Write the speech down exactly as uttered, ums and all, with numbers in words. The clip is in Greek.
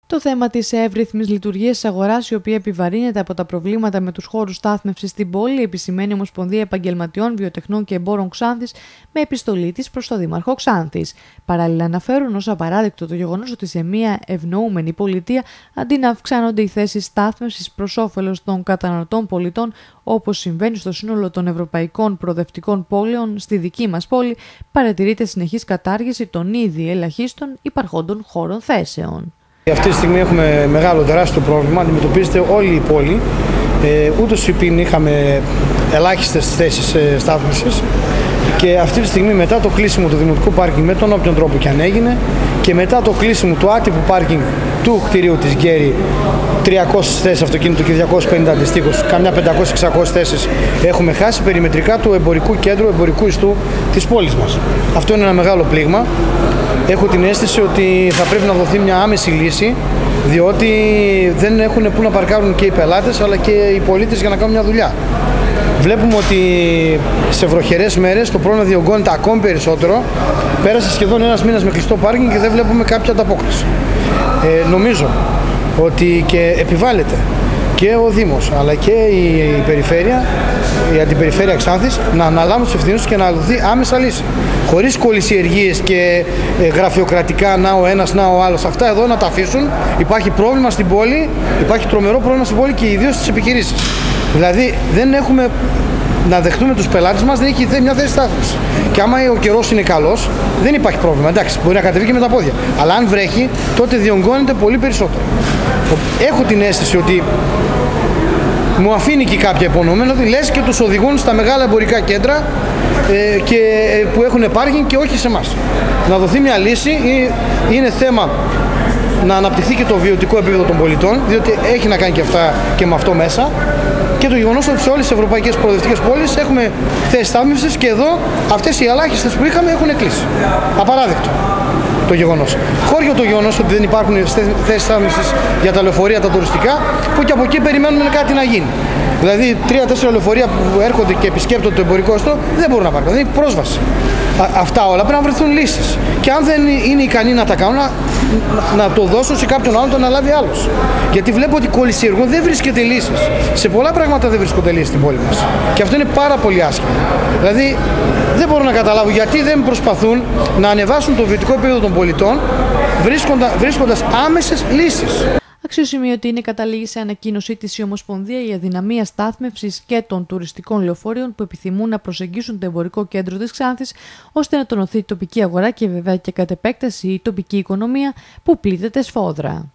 Το θέμα της εύρυθμης λειτουργίας της αγοράς, η οποία επιβαρύνεται από τα προβλήματα με τους χώρους στάθμευσης στην πόλη, επισημαίνει η Ομοσπονδία Επαγγελματιών, Βιοτεχνών και Εμπόρων Ξάνθης με επιστολή της προς τον Δήμαρχο Ξάνθης. Παράλληλα, αναφέρουν ως απαράδεκτο το γεγονός ότι σε μια ευνοούμενη πολιτεία, αντί να αυξάνονται οι θέσεις στάθμευσης προς όφελος των καταναλωτών πολιτών, όπως συμβαίνει στο σύνολο των ευρωπαϊκών προοδευτικών πόλεων, στη δική μας πόλη παρατηρείται συνεχής κατάργηση των ήδη ελαχίστων υπαρχόντων χώρων θέσεων. Αυτή τη στιγμή έχουμε μεγάλο τεράστιο πρόβλημα, αντιμετωπίζεται όλη η πόλη. Ε, ούτως υπήν είχαμε ελάχιστες θέσεις ε, στάθμευσης και αυτή τη στιγμή μετά το κλείσιμο του δημοτικού πάρκινγκ με τον όποιον τρόπο και αν έγινε και μετά το κλείσιμο του άτυπου πάρκινγκ του κτηρίου της Γκέρι, τριακόσιες θέσεις αυτοκίνητο και διακόσιες πενήντα αντιστοίχως, καμιά πεντακόσιες με εξακόσιες θέσεις έχουμε χάσει περιμετρικά του εμπορικού κέντρου, εμπορικού ιστού της πόλης μας. Αυτό είναι ένα μεγάλο πλήγμα. Έχω την αίσθηση ότι θα πρέπει να δοθεί μια άμεση λύση, διότι δεν έχουν πού να παρκάρουν και οι πελάτες αλλά και οι πολίτες για να κάνουν μια δουλειά. Βλέπουμε ότι σε βροχερές μέρες το πρόβλημα διωγγώνεται ακόμη περισσότερο. Πέρασε σχεδόν ένας μήνας με κλειστό πάρκινγκ και δεν βλέπουμε κάποια ανταπόκριση. Ε, νομίζω ότι και επιβάλλεται και ο Δήμος αλλά και η Περιφέρεια, η Αντιπεριφέρεια Ξάνθης να αναλάβουν τις ευθύνες τους και να δοθεί άμεσα λύση. Χωρίς κολυσιεργίες και ε, γραφειοκρατικά να ο ένας, να ο άλλος. Αυτά εδώ να τα αφήσουν. Υπάρχει πρόβλημα στην πόλη, υπάρχει τρομερό πρόβλημα στην πόλη και ιδίως στις επιχειρήσεις. Δηλαδή δεν έχουμε να δεχτούμε τους πελάτες μας, δεν έχει μια θέση στάθμευσης. Και άμα ο καιρός είναι καλός, δεν υπάρχει πρόβλημα. Εντάξει, μπορεί να κατεβεί και με τα πόδια. Αλλά αν βρέχει, τότε διωγγώνεται πολύ περισσότερο. Έχω την αίσθηση ότι μου αφήνει και κάποια υπονοούμενα, ότι λες και τους οδηγούν στα μεγάλα εμπορικά κέντρα ε, και, ε, που έχουν πάρκινγκ και όχι σε εμάς. Να δοθεί μια λύση, ή, είναι θέμα να αναπτυχθεί και το βιωτικό επίπεδο των πολιτών, διότι έχει να κάνει και, αυτά, και με αυτό μέσα. Και το γεγονός ότι σε όλες τις ευρωπαϊκές προοδευτικές πόλεις έχουμε θέσεις στάθμευσης και εδώ αυτές οι ελάχιστες που είχαμε έχουν κλείσει. Απαράδεκτο το γεγονός. Χώριο το γεγονός ότι δεν υπάρχουν θέσεις στάθμευσης για τα λεωφορεία, τα τουριστικά, που και από εκεί περιμένουν κάτι να γίνει. Δηλαδή, τρία-τέσσερα λεωφορεία που έρχονται και επισκέπτονται το εμπορικό ιστό δεν μπορούν να πάρουν. Δεν έχει πρόσβαση. Α, αυτά όλα πρέπει να βρεθούν λύσεις. Και αν δεν είναι ικανοί να τα κάνουν, να, να το δώσουν σε κάποιον άλλον, το να λάβει άλλος. Γιατί βλέπω ότι κολυσιεργούν, δεν βρίσκεται λύσεις. Σε πολλά πράγματα δεν βρίσκονται λύσεις στην πόλη μας. Και αυτό είναι πάρα πολύ άσχημο. Δηλαδή, δεν μπορώ να καταλάβω γιατί δεν προσπαθούν να ανεβάσουν το βιωτικό επίπεδο των πολιτών βρίσκοντας άμεσες λύσεις. Αξιοσημείωτη είναι, καταλήγει σε ανακοίνωσή της η Ομοσπονδία, η αδυναμία στάθμευσης και των τουριστικών λεωφορείων που επιθυμούν να προσεγγίσουν το εμπορικό κέντρο της Ξάνθης, ώστε να τονωθεί η τοπική αγορά και βέβαια και κατ' επέκταση η τοπική οικονομία που πλήττεται σφόδρα.